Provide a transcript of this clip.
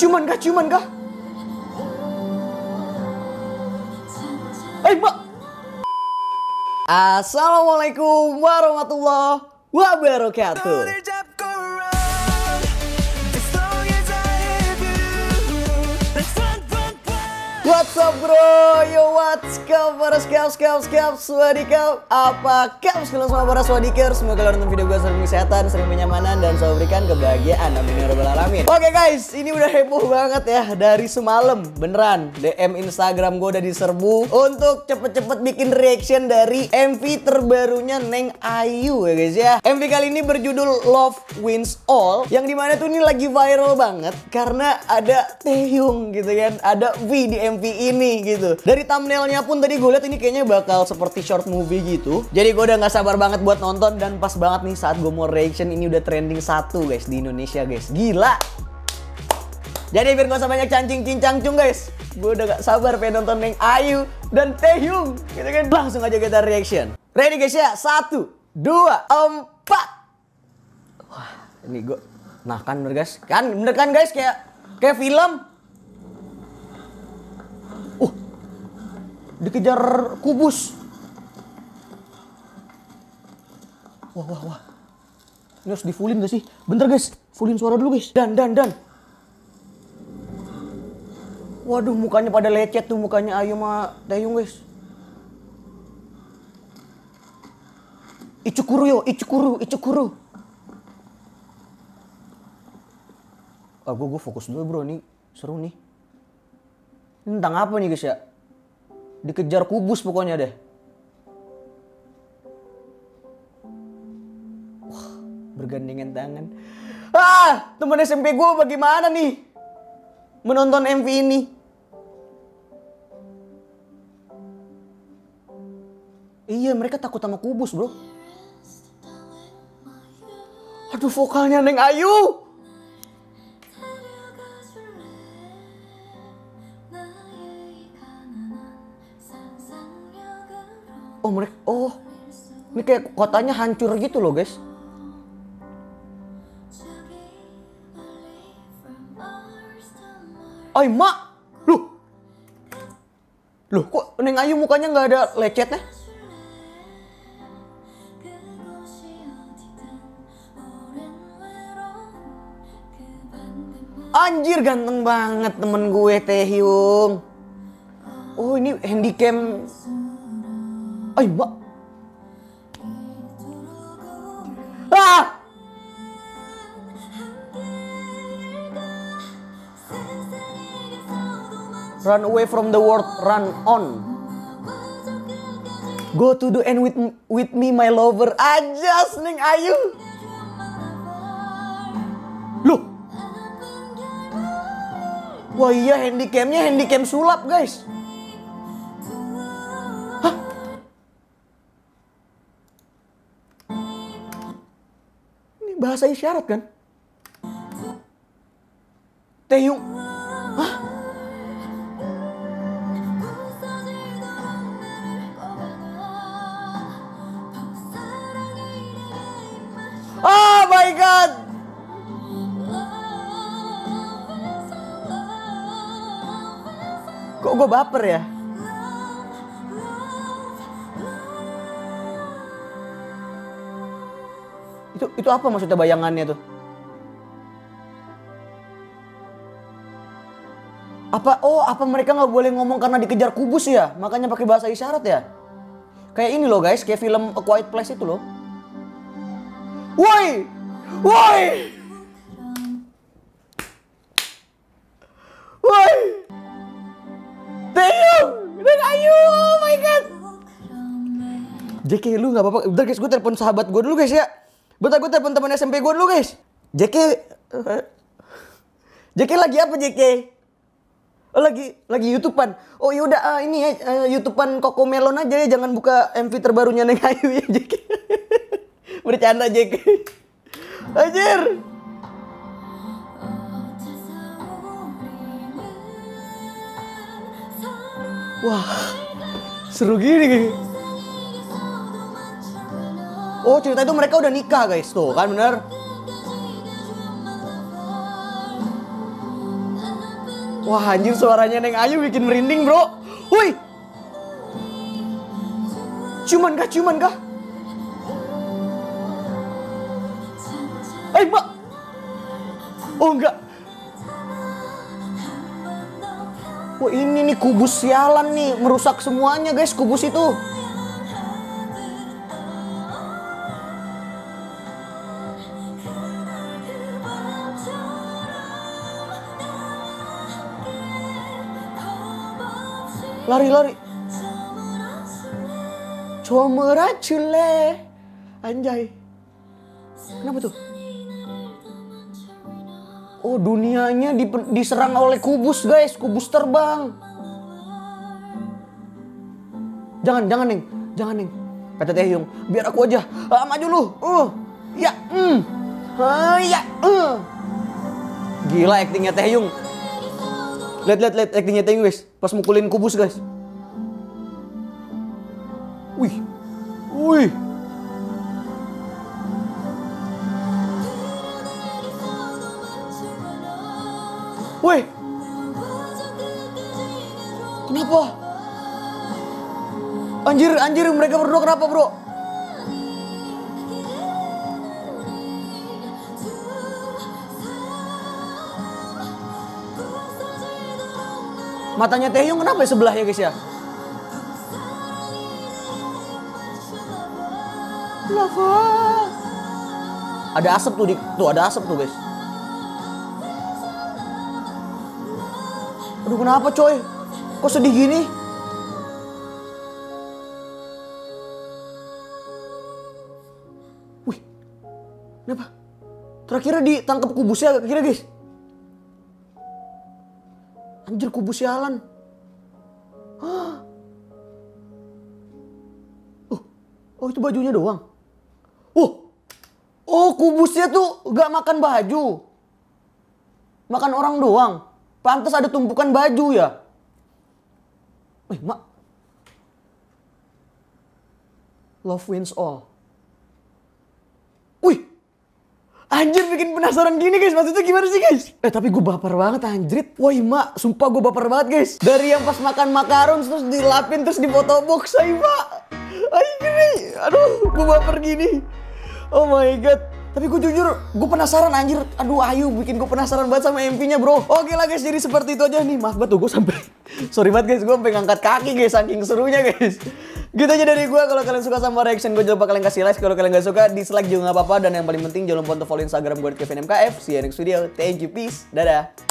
Ciuman kah? Ciuman kah? Mbak. Assalamualaikum warahmatullahi wabarakatuh. What's up bro? Yo what's up para swadikap. Apa kabar kalian semua para swadikers? Semoga kalian nonton video gue sering kesehatan, sering kenyamanan, dan selalu berikan kebahagiaan. Amin ya rabbal alamin. Oke guys, ini udah heboh banget ya dari semalam. Beneran, DM Instagram gue udah diserbu untuk cepet-cepet bikin reaction dari MV terbarunya Neng Ayu ya guys ya. MV kali ini berjudul Love Wins All, yang dimana tuh ini lagi viral banget karena ada Taehyung gitu kan, ada V di MV ini gitu. Dari thumbnailnya pun tadi gue lihat ini kayaknya bakal seperti short movie gitu. Jadi gue udah gak sabar banget buat nonton, dan pas banget nih saat gue mau reaction ini udah trending 1 guys di Indonesia guys. Gila. Jadi biar gak usah banyak cancing-cincang-cung guys, gue udah gak sabar pengen nonton Neng Ayu dan Taehyung gitu kan. Langsung aja kita reaction. Ready guys ya? 1, 2, 4. Wah ini gue, nah kan bener guys, bener kan guys, kayak film. Dikejar kubus. Wah. Ini harus di fullin gak sih? Bentar guys, fullin suara dulu guys. Dan. Waduh, mukanya pada lecet tuh, mukanya Ayu sama Taehyung guys. Ichikuru. Gue fokus dulu bro, nih seru nih. Ini tentang apa nih guys ya? Dikejar kubus pokoknya deh. Wah, bergandengan tangan. Teman SMP gue bagaimana nih menonton MV ini? Iya, mereka takut sama kubus bro. Aduh, vokalnya Neng Ayu. Ini kayak kotanya hancur gitu loh guys. Mak, loh kok Neng Ayu mukanya nggak ada lecetnya? Anjir, ganteng banget temen gue Taehyung. Oh ini handycam. Mak. Run away from the world, run on. Go to the end with me my lover. Ajas Neng Ayu. Loh. Wah iya, handycamnya handycam sulap guys. Ini bahasa isyarat kan? Taehyung. Oh my god. Kok gue baper ya? Itu apa maksudnya bayangannya tuh? Apa mereka nggak boleh ngomong karena dikejar kubus ya? Makanya pakai bahasa isyarat ya? Kayak ini loh guys, kayak film A Quiet Place itu loh. Woi! Taehyung! Neng Ayu! Oh my god! JK lu gak apa-apa. Bentar guys, gue telepon sahabat gue dulu guys ya. Bentar, gue telepon teman SMP gue dulu guys. JK lagi apa JK? Oh lagi YouTubean. Oh yaudah ini ya, YouTubean Cocomelon aja ya. Jangan buka MV terbarunya Neng Ayu ya JK. Bercanda JK. Anjir. Wah, seru gini. Oh cerita itu mereka udah nikah guys, tuh kan bener. Wah anjir, suaranya Neng Ayu bikin merinding bro. Woi. Ciuman kah? Mbak. Oh enggak. Wah ini nih kubus sialan nih, merusak semuanya guys kubus itu. Lari. Comeracule. Anjay. Kenapa tuh? Oh dunianya diserang oleh kubus guys. Kubus terbang. Jangan Neng. Kata Taehyung, biar aku aja. Maju lu. Ya. Gila aktingnya Taehyung. Lihat aktingnya Taehyung guys. Pas mukulin kubus guys. Wih. Woi. Kenapa? Anjir mereka berdua kenapa bro? Matanya Taehyung kenapa ya sebelah ya guys ya? Lava. Ada asap tuh, ada asap tuh guys. Aduh kenapa coy? Kok sedih gini? Wih. Kenapa? Terakhirnya ditangkap kubusnya kira guys. Anjir kubus sialan. Oh itu bajunya doang. Oh kubusnya tuh gak makan baju. Makan orang doang. Pantas ada tumpukan baju ya. Mak. Love wins all. Wih. Anjir bikin penasaran gini guys. Maksudnya gimana sih guys? Tapi gue baper banget anjrit. Woi mak. Sumpah gue baper banget guys. Dari yang pas makan makaron terus dilapin terus di fotobox. Mak. Aduh gue baper gini. Oh my god. Tapi gue jujur, gue penasaran anjir. Aduh Ayu bikin gue penasaran banget sama MP-nya bro. Oke lah guys, jadi seperti itu aja nih. Maaf banget tuh gue sampai sorry banget guys, gue sampai ngangkat kaki guys saking serunya guys. Gitu aja dari gue. Kalau kalian suka sama reaction gue, jangan lupa kalian kasih like. Kalau kalian gak suka, dislike juga gak apa-apa. Dan yang paling penting jangan lupa untuk follow Instagram gue @kevinmkf. See you next video. Thank you, peace. Dadah.